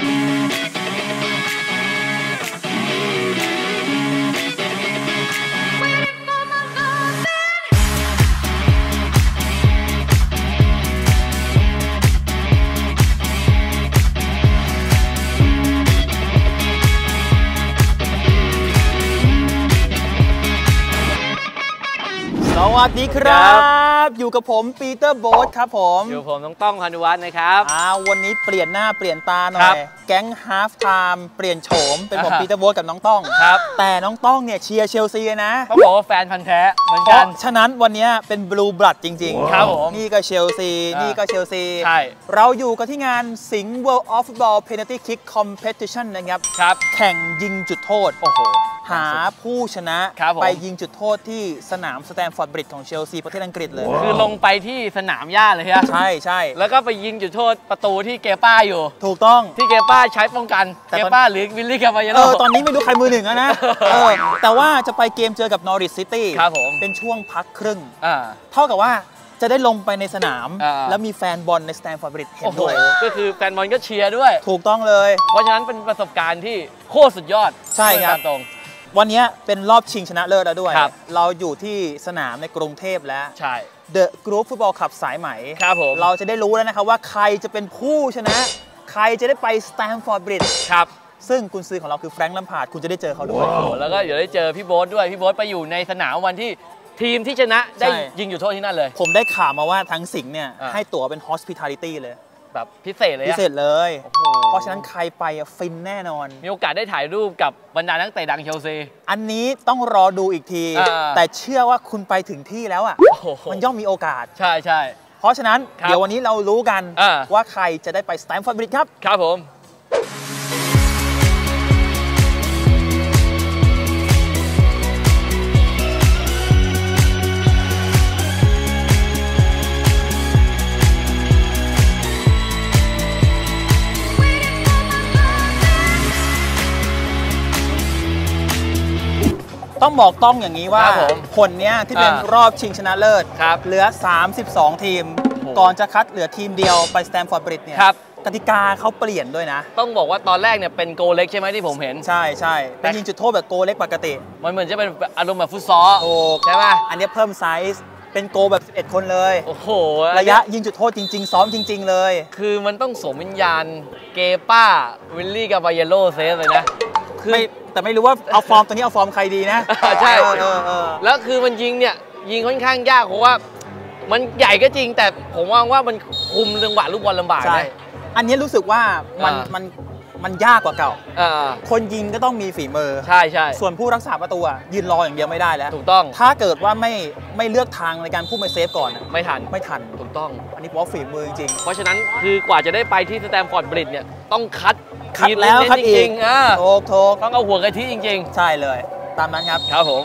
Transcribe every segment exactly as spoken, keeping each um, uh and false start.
สวัสดีครับอยู่กับผมปีเตอร์โบ๊ทครับผมอยู่ผมต้องต้องพานุวัฒน์นะครับอ่าวันนี้เปลี่ยนหน้าเปลี่ยนตาหน่อยแก๊งฮาล์ฟไทม์เปลี่ยนโฉมเป็นผมปีเตอร์โบ๊ทกับน้องต้องครับแต่น้องต้องเนี่ยเชียร์เชลซีนะเขาบอกว่าแฟนพันธุ์แท้เหมือนกันฉะนั้นวันนี้เป็นบลูบลัดจริงๆครับผมนี่ก็เชลซีนี่ก็เชลซีใช่เราอยู่กันที่งานสิงห์ World of Football Penalty Kick Competition นะครับครับแข่งยิงจุดโทษโอ้โหหาผู้ชนะไปยิงจุดโทษที่สนามสแตมฟอร์ดบริดจ์ของเชลซีประเทศอังกฤษเลยคือลงไปที่สนามหญ้าเลยฮะใช่ใช่แล้วก็ไปยิงจุดโทษประตูที่เกป้าอยู่ถูกต้องที่เกป้าใช้ป้องกันเกป้าหรือวิลลี่คาบายโลเออตอนนี้ไม่รู้ใครมือหนึ่งแล้วนะเออแต่ว่าจะไปเกมเจอกับนอริทซิตี้ครับผมเป็นช่วงพักครึ่งอ่าเท่ากับว่าจะได้ลงไปในสนามแล้วมีแฟนบอลในสแตมฟอร์ดบริดจ์เห็นด้วยก็คือแฟนบอลก็เชียร์ด้วยถูกต้องเลยเพราะฉะนั้นเป็นประสบการณ์ที่โคตรสุดยอดใช่ครับตรงวันนี้เป็นรอบชิงชนะเลิศแล้วด้วยเราอยู่ที่สนามในกรุงเทพแล้วใช่ The Group Football Club สายไหมครับผมเราจะได้รู้แล้วนะครับว่าใครจะเป็นผู้ชนะใครจะได้ไปสแตมฟอร์ดบริดจ์ครับซึ่งกุนซือของเราคือแฟรงค์ ลัมพาร์ดคุณจะได้เจอเขาด้วยแล้วก็เดี๋ยวได้เจอพี่โบ๊ทด้วยพี่โบ๊ทไปอยู่ในสนามวันที่ทีมที่ชนะได้ยิงอยู่โทษที่นั่นเลยผมได้ข่าวมาว่าทั้งสิงห์เนี่ยให้ตั๋วเป็น hospitality เลยแบบพิเศษเลยพิเศษเลยเพราะฉะนั้นใครไปฟินแน่นอนมีโอกาสได้ถ่ายรูปกับบรรดานักเตะดังเชลซีอันนี้ต้องรอดูอีกทีแต่เชื่อว่าคุณไปถึงที่แล้วอ่ะมันย่อมมีโอกาสใช่ใช่เพราะฉะนั้นเดี๋ยววันนี้เรารู้กันว่าใครจะได้ไปสแตมฟอร์ดบริดจ์ครับครับผมต้องบอกต้องอย่างนี้ว่าผลเนี้ยที่เป็นรอบชิงชนะเลิศเหลือสามสิบสองทีมก่อนจะคัดเหลือทีมเดียวไปสแตมฟอร์ดบริดจ์เนี่ยกติกาเขาเปลี่ยนด้วยนะต้องบอกว่าตอนแรกเนี่ยเป็นโกเล็กใช่ไหมที่ผมเห็นใช่ใช่เป็นยิงจุดโทษแบบโกเล็กปกติมันเหมือนจะเป็นอารมณ์แบบฟุตซอลใช่ไหมอันนี้เพิ่มไซส์เป็นโกแบบสิบเอ็ดคนเลยโอ้โหระยะยิงจุดโทษจริงๆซ้อมจริงๆเลยคือมันต้องสวมวิญญาณเกป้าวิลลี่กาบายโลเซสเลยนะคือแต่ไม่รู้ว่าเอาฟอร์มตัวนี้เอาฟอร์มใครดีนะใช่แล้วคือมันยิงเนี่ยยิงค่อนข้างยากเพราะว่ามันใหญ่ก็จริงแต่ผมว่าว่ามันคุมจังหวะลูกบอลลำบากใช่อันนี้รู้สึกว่ามันมันมันยากกว่าเก่าคนยิงก็ต้องมีฝีมือใช่ใช่ส่วนผู้รักษาประตูยืนรออย่างเดียวไม่ได้แล้วถูกต้องถ้าเกิดว่าไม่ไม่เลือกทางในการพุ่งไปเซฟก่อนไม่ทันไม่ทันถูกต้องอันนี้เพราะฝีมือจริงเพราะฉะนั้นคือกว่าจะได้ไปที่สแตมฟอร์ดบริดจ์เนี่ยต้องคัดคัดแล้วคัดอีกโถกโถกต้องเอาหัวกะทิจริงๆใช่เลยตามนั้นครับครับผม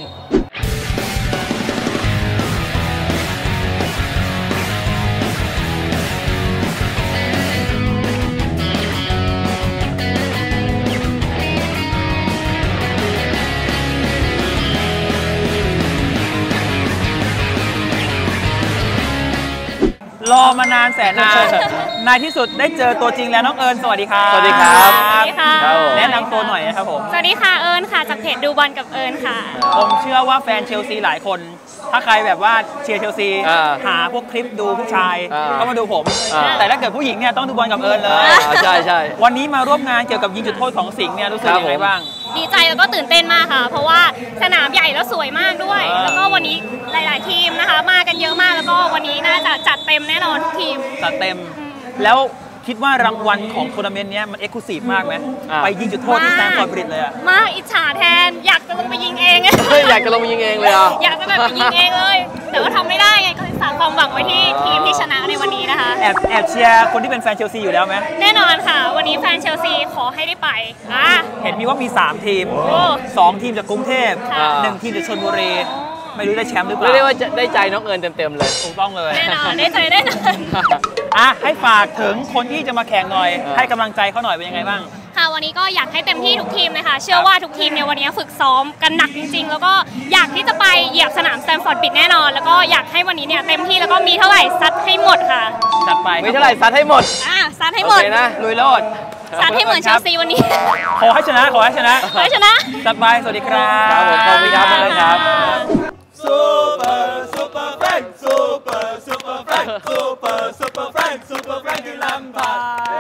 รอมานานแสนนานในที่สุดได้เจอตัวจริงแล้วน้องเอิญสวัสดีครับสวัสดีครับสวัสดีค่ะแนะนำตัวหน่อยนะครับผมสวัสดีค่ะเอิญค่ะจากเพจดูบอลกับเอิญค่ะผมเชื่อว่าแฟนเชลซีหลายคนถ้าใครแบบว่าเชียร์เชลซีหาพวกคลิปดูผู้ชายก็มาดูผมแต่ถ้าเกิดผู้หญิงเนี่ยต้องดูบอลกับเอิญเลยใช่ใช่วันนี้มาร่วมงานเกี่ยวกับยิงจุดโทษของสิงห์เนี่ยรู้สึกยังไงบ้างดีใจแล้วก็ตื่นเต้นมากค่ะเพราะว่าสนามใหญ่แล้วสวยมากด้วยแล้วก็วันนี้หลายๆทีมนะคะมากันเยอะมากแล้วก็วันนี้น่าจะจัดเต็มแน่นอนทุกทีมจัดเต็มแล้วคิดว่ารางวัลของทัวร์นาเมนต์นี้มันเอ็กซ์คลูซีฟมากไหมไปยิงจุดโทษที่สแตมฟอร์ดบริดจ์เลยอะมากอิจฉาแทนอยากจะลงไปยิงเองอยากจะลงไปยิงเองเลยอ่ะอยากจะแบบไปยิงเองเลยแต่ว่าทำไม่ได้ไงก็ฝากความหวังไว้ที่ทีมที่ชนะในวันนี้นะคะแอบแอบเชียร์คนที่เป็นแฟนเชลซีอยู่แล้วไหมแน่นอนค่ะวันนี้แฟนเชลซีขอให้ได้ไปอ่ะเห็นมีว่ามีสามทีมสองทีมจากกรุงเทพหนึ่งทีมจากชลบุรีไม่รู้ได้แชมป์หรือเปล่าเรียกว่าได้ใจน้องเอิญเต็มๆเลยถูกต้องเลยแน่นอนได้ใจได้นอนอ่ะให้ฝากถึงคนที่จะมาแข่งหน่อยให้กำลังใจเขาหน่อยเป็นยังไงบ้างค่ะวันนี้ก็อยากให้เต็มที่ทุกทีมเลยค่ะเชื่อว่าทุกทีมเนี่ยวันนี้ฝึกซ้อมกันหนักจริงๆแล้วก็อยากที่จะไปเหยียบสนามสแตมฟอร์ดบริดจ์แน่นอนแล้วก็อยากให้วันนี้เนี่ยเต็มที่แล้วก็มีเท่าไหร่ซัดให้หมดค่ะจัดไปมีเท่าไหร่ซัดให้หมดอ่ะซัดให้หมดนะลุยโลดสาดให้เหมือนเชลซีวันนี้ขอให้ชนะขอให้ชนะขอให้ชนะจัดไปสวัสดีครับครับผมขอบคุณครับท่านครับซูเปอร์ซูเปอร์แฟรงค์ซูเปอร์ซูเปอร์แฟรงค์ซูเปอร์ซูเปอร์แฟรงค์ซูเปอร์แฟรงค์ที่ลำพาย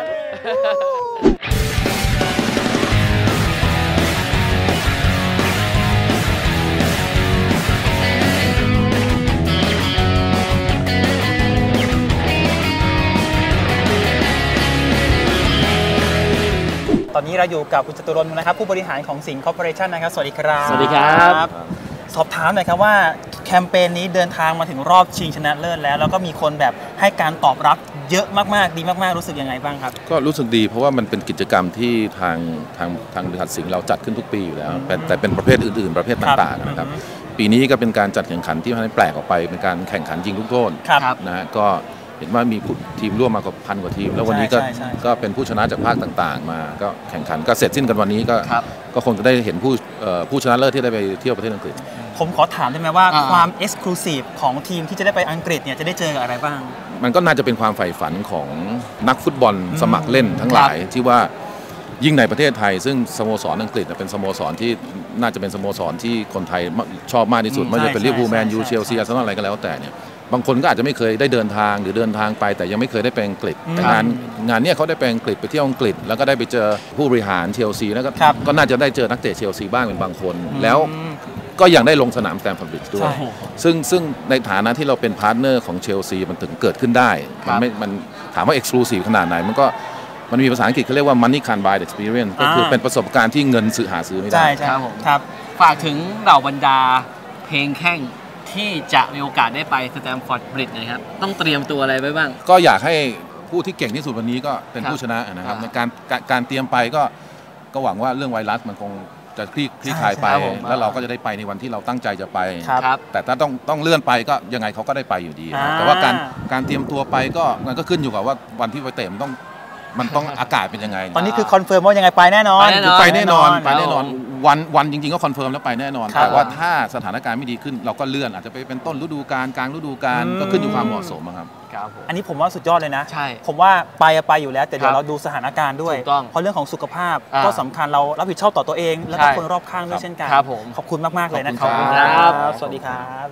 ตอนนี้เราอยู่กับคุณจตุรนต์นะครับผู้บริหารของสิงห์คอร์ปอเรชั่นนะครับสวัสดีครับสวัสดีครับสอบถามหน่อยครับว่าแคมเปญนี้เดินทางมาถึงรอบชิงชนะเลิศแล้วแล้วก็มีคนแบบให้การตอบรับเยอะมากๆดีมากๆรู้สึกยังไงบ้างครับก็รู้สึกดีเพราะว่ามันเป็นกิจกรรมที่ทางทางทางบริษัทสิงห์เราจัดขึ้นทุกปีอยู่แล้วแต่เป็นประเภทอื่นๆประเภทต่างๆนะครับปีนี้ก็เป็นการจัดแข่งขันที่มันแปลกออกไปเป็นการแข่งขันยิงลูกโทษนะฮะก็เห็นว่ามีทีมร่วมมากว่าพันกว่าทีมแล้ววันนี้ก็ก็เป็นผู้ชนะจากภาคต่างๆมาก็แข่งขันก็เสร็จสิ้นกันวันนี้ก็ก็คงจะได้เห็นผู้ผู้ชนะเลิศที่ได้ไปเที่ยวประเทศอังกฤษผมขอถามได้ไหมว่าความเอ็กซ์คลูซีฟของทีมที่จะได้ไปอังกฤษเนี่ยจะได้เจออะไรบ้างมันก็น่าจะเป็นความใฝ่ฝันของนักฟุตบอลสมัครเล่นทั้งหลายที่ว่ายิ่งในประเทศไทยซึ่งสโมสรอังกฤษเป็นสโมสรที่น่าจะเป็นสโมสรที่คนไทยชอบมากที่สุดไม่ว่าจะเป็นลิเวอร์พูลแมนยูเชลซีอาร์เซนอลอะไรก็แล้วแต่เนี่ยบางคนก็อาจจะไม่เคยได้เดินทางหรือเดินทางไปแต่ยังไม่เคยได้ไปอังกฤษแต่งานงานนี้เขาได้ไปอังกฤษไปเที่ยวอังกฤษแล้วก็ได้ไปเจอผู้บริหารเชลซีแล้วก็ก็น่าจะได้เจอนักเตะเชลซีบ้างเป็นบางคนแล้วก็ยังได้ลงสนามแสแตมฟอร์ดบริดจ์ด้วยซึ่งซึ่งในฐานะที่เราเป็นพาร์ทเนอร์ของเชลซีมันถึงเกิดขึ้นได้มันไม่มันถามว่าเอ็กซ์คลูซีฟขนาดไหนมันก็มันมีภาษาอังกฤษเขาเรียกว่า money can't buy experience ก็คือเป็นประสบการณ์ที่เงินซื้อหาซื้อไม่ได้ใช่ครับครับฝากถึงเหล่าบรรดาเพลงแข่งที่จะมีโอกาสได้ไปสแตมฟอร์ดบริดจ์นะครับต้องเตรียมตัวอะไรไว้บ้างก็อยากให้ผู้ที่เก่งที่สุดวันนี้ก็เป็นผู้ชนะนะครับในการการเตรียมไปก็ก็หวังว่าเรื่องไวรัสมันคงจะคลี่คลี่คลายไปแล้วเราก็จะได้ไปในวันที่เราตั้งใจจะไปแต่ถ้าต้องต้องเลื่อนไปก็ยังไงเขาก็ได้ไปอยู่ดีแต่ว่าการการเตรียมตัวไปก็มันก็ขึ้นอยู่กับว่าวันที่ไปเตะมันต้องมันต้องอากาศเป็นยังไงตอนนี้คือคอนเฟิร์มว่ายังไงไปแน่นอนไปแน่นอนไปแน่นอนวันวันจริงๆก็คอนเฟิร์มแล้วไปแน่นอนแต่ว่าถ้าสถานการณ์ไม่ดีขึ้นเราก็เลื่อนอาจจะไปเป็นต้นฤดูกาลกลางฤดูกาลก็ขึ้นอยู่ความเหมาะสมครับอันนี้ผมว่าสุดยอดเลยนะใช่ผมว่าไปไปอยู่แล้วแต่เดี๋ยวเราดูสถานการณ์ด้วยเพราะเรื่องของสุขภาพก็สำคัญเรารับผิดชอบต่อตัวเองแล้วก็คนรอบข้างด้วยเช่นกันขอบคุณมากๆเลยนะครับสวัสดีครับ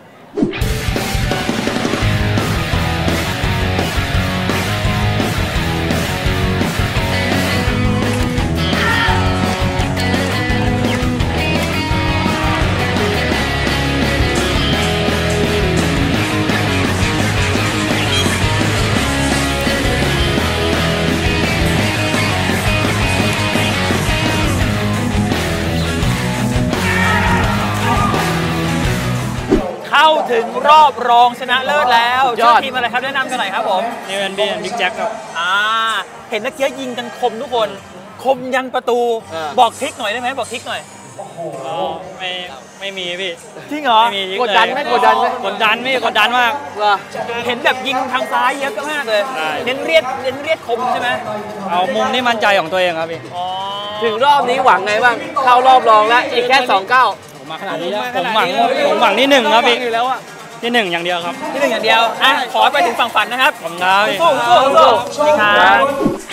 เข้าถึงรอบรองชนะเลิศแล้วชื่อทีมอะไรครับแนะนำกันหน่อยครับผมนิวแอนบีบิ๊กแจ็คครับอ่าเห็นนักเกี้ยยิงกันคมทุกคนคมยันประตูบอกทริคหน่อยได้ไหมบอกทริคหน่อยไม่ไม่มีพี่จริงเหรอกดดันไหมกดดันไหมกดดันไม่กดดันมากเห็นแบบยิงทางซ้ายเยอะมากเลยเน้นเรียดเน้นเรียดคมใช่ไหมเอามุมนี่มั่นใจของตัวเองครับพี่ถึงรอบนี้หวังไงบ้างเข้ารอบรองแล้วอีกแค่สองเก้ามาขนาดนี้แล้วผมหวังผมหวังที่หนึ่งครับพี่ที่หนึ่งอย่างเดียวครับที่หนึ่งอย่างเดียวอ่ะขอไปถึงฝั่งฝันนะครับผมนะสู้สู้สู้ครับ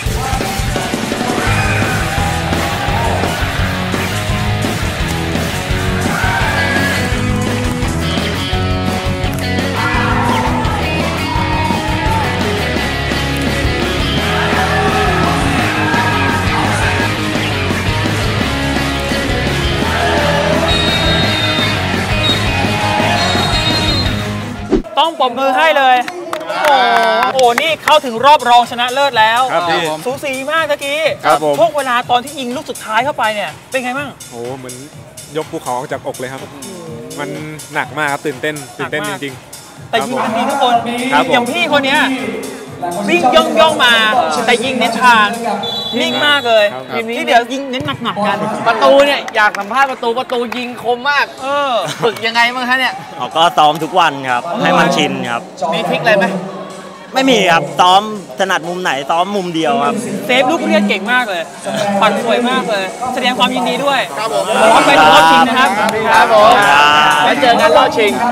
ต้องปรบมือให้เลยโอ้โหนี่เข้าถึงรอบรองชนะเลิศแล้วสูสีมากตะกี้ช่วงเวลาตอนที่ยิงลูกสุดท้ายเข้าไปเนี่ยเป็นไงบ้างโอ้เหมือนยกภูเขาออกจากอกเลยครับมันหนักมากครับตื่นเต้นตื่นเต้นจริงๆแต่ยิงกันดีทุกคนอย่างพี่คนนี้วิ่งย่องย่องมาแต่ยิงเน้นทางนิ่งมากเลยที่เดี๋ยวยิงเน้นหนักๆกันประตูเนี่ยอยากสัมภาษณ์ประตูประตูยิงคมมากเออฝึกยังไงบ้างฮะเนี่ยก็ซ้อมทุกวันครับให้มันชินครับมีทริคอะไรไหมไม่มีครับซ้อมถนัดมุมไหนซ้อมมุมเดียวครับเซฟลูกเรียกเก่งมากเลยปัดสวยมากเลยแสดงความยินดีด้วยครับผมพร้อมไปรอบชิงนะครับครับผมไว้เจอกันรอบชิง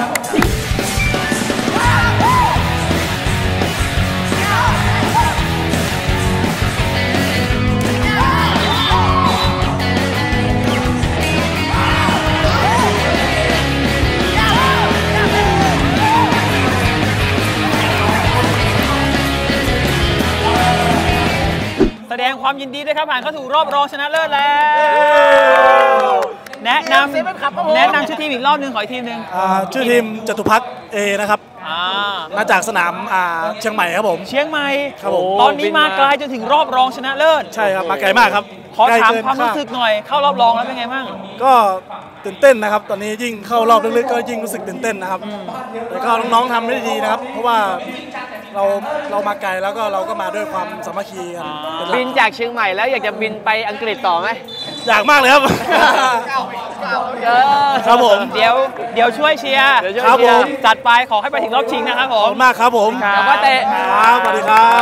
ความยินดีด้วยครับผ่านเข้าสู่รอบรองชนะเลิศแล้วแนะนำแนะนำชื่อทีมอีกรอบหนึ่งขออีกทีมหนึ่งชื่อทีมจตุพักเอนะครับมาจากสนามเชียงใหม่ครับผมเชียงใหม่ครับผมตอนนี้มาไกลจนถึงรอบรองชนะเลิศใช่ครับมาไกลมากครับขอถามความรู้สึกหน่อยเข้ารอบรองแล้วเป็นไงบ้างก็ตื่นเต้นนะครับตอนนี้ยิ่งเข้ารอบลึกๆก็ยิ่งรู้สึกตื่นเต้นนะครับแต่ก็น้องๆทำได้ดีนะครับเพราะว่าเราเรามาไกลแล้วก็เราก็มาด้วยความสามัคคีกันบินจากเชียงใหม่แล้วอยากจะบินไปอังกฤษต่อไหมอยากมากเลยครับครับผมเดี๋ยวเดี๋ยวช่วยเชียร์ครับผมจัดไปขอให้ไปถึงรอบชิงนะครับผมขอบคุณมากครับผมแล้วก็เตะครับสวัสดีครับ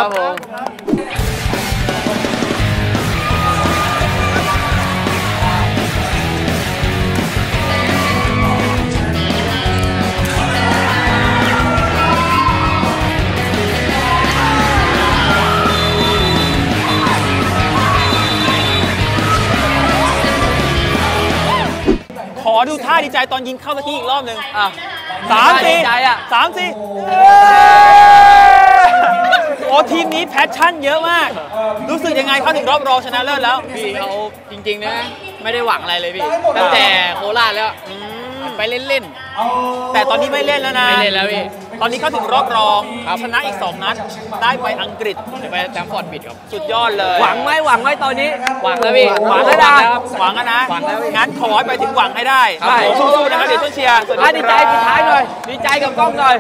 ขอดูท่าดีใจตอนยิงเข้าตะกี้อีกรอบหนึ่งสามสี่สามสี่โอ้ทีมนี้แพชชั่นเยอะมากรู้สึกยังไงเข้าถึงรอบรองชนะเลิศแล้วพี่เขาจริงๆนะไม่ได้หวังอะไรเลยพี่ตั้งแต่โคราชแล้วไปเล่นๆแต่ตอนนี้ไม่เล่นแล้วนะไม่เล่นแล้วพี่ตอนนี้เข้าถึงรอบรองชนะอีกสองนัดได้ไปอังกฤษไปแซมฟอร์ดบิดครับสุดยอดเลยหวังไหมหวังไหมตอนนี้หวังแล้วพี่หวังแล้วนะหวังแล้วนะงั้นขอให้ไปถึงหวังให้ได้สู้ๆนะครับเดี๋ยวช่วยเชียร์ดีใจปิดท้ายหน่อยดีใจกับกล้องหน่อย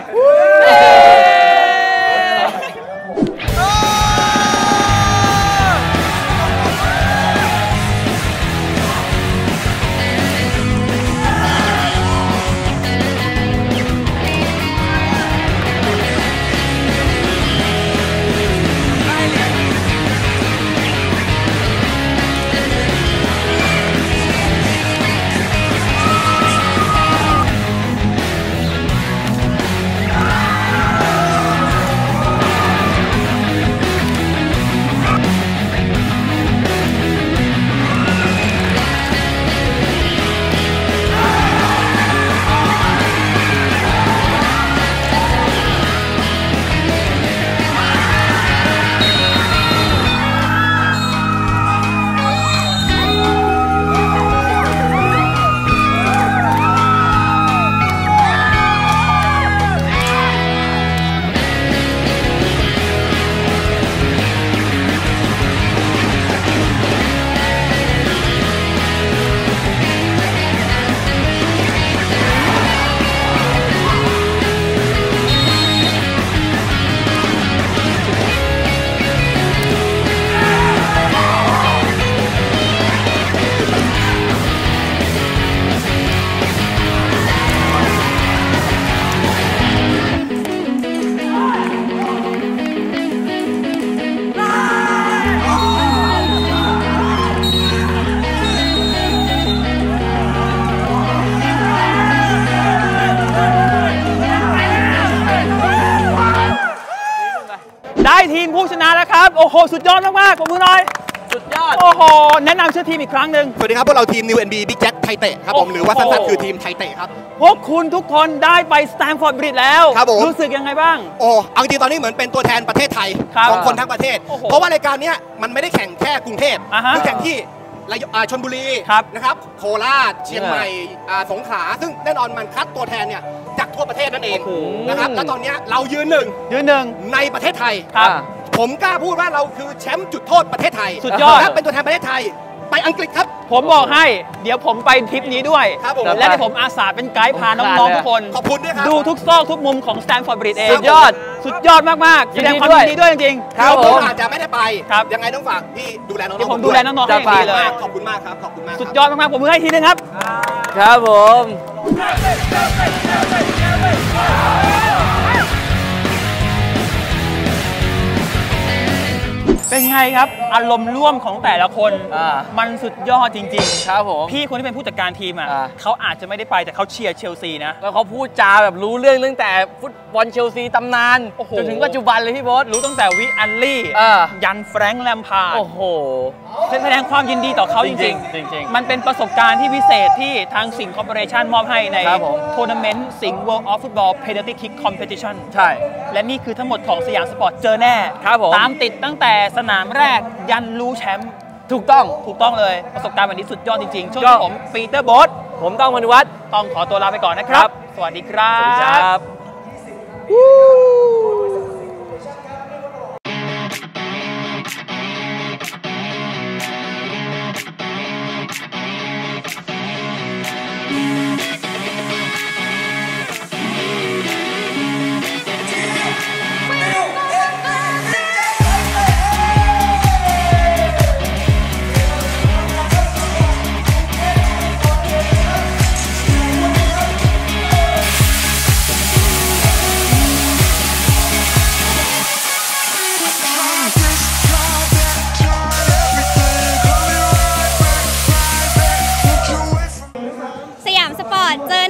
ได้ทีมผู้ชนะแล้วครับโอ้โหสุดยอดมากๆผมมือหน่อยสุดยอดโอ้โหแนะนำชื่อทีมอีกครั้งหนึ่งสวัสดีครับพวกเราทีม New เอ็น บี Big Jack ไทยเตะครับผมหรือว่าสั้นๆคือทีมไทยเตะครับพวกคุณทุกคนได้ไปสแตมฟอร์ดบริดจ์แล้วรู้สึกยังไงบ้างโอ้เอาจริงตอนนี้เหมือนเป็นตัวแทนประเทศไทยของคนทั้งประเทศเพราะว่ารายการนี้มันไม่ได้แข่งแค่กรุงเทพคือแข่งที่ชลบุรีนะครับโคราชเชียงใหม่สงขลาซึ่งแน่นอนมันคัดตัวแทนเนี่ยจากทั่วประเทศนั่นเองนะครับแล้วตอนนี้เรายืนหนึ่งยืนหนึ่งในประเทศไทยผมกล้าพูดว่าเราคือแชมป์จุดโทษประเทศไทยสุดยอดและเป็นตัวแทนประเทศไทยไปอังกฤษครับผมบอกให้เดี๋ยวผมไปทริปนี้ด้วยและเดี๋ยวผมอาสาเป็นไกด์พาน้องๆทุกคนขอบคุณด้วยครับดูทุกซอกทุกมุมของสแตมฟอร์ดบริดจ์เองสุดยอดสุดยอดมากๆแสดงความยินดีด้วยจริงๆครับผมอาจจะไม่ได้ไปยังไงต้องฝากพี่ดูแลน้องๆผมดูแลน้องๆให้ดีเลยขอบคุณมากครับขอบคุณมากสุดยอดมากๆผมมือให้ทีนึงครับครับผมเป็นไงครับอารมณ์ร่วมของแต่ละคนมันสุดยอดจริงๆครับผมพี่คนที่เป็นผู้จัดการทีมอ่ะเขาอาจจะไม่ได้ไปแต่เขาเชียร์เชลซีนะแล้วเขาพูดจาแบบรู้เรื่องตั้งแต่ฟุตบอลเชลซีตำนานจนถึงปัจจุบันเลยพี่โบ๊ทรู้ตั้งแต่วิอัลลี่ยันแฟรงค์แลมพาร์ดโอ้โหแสดงความยินดีต่อเขาจริงๆมันเป็นประสบการณ์ที่พิเศษที่ทางสิงห์คอร์ปอเรชั่นมอบให้ในทัวร์นาเมนต์สิงห์ World of Football Penalty Kick Competition ใช่และนี่คือทั้งหมดของสยามสปอร์ตเจอแน่ตามติดตั้งแต่สนามแรกยันรู้แชมป์ถูกต้องถูกต้องเลยประสบการณ์แบบนี้สุดยอดจริงๆช่วงนี้ผมปีเตอร์โบ๊ทผมต้องพนุวัฒน์ต้องขอตัวลาไปก่อนนะครับสวัสดีครับสวัสดีครับสยามสปอร์ตเจอ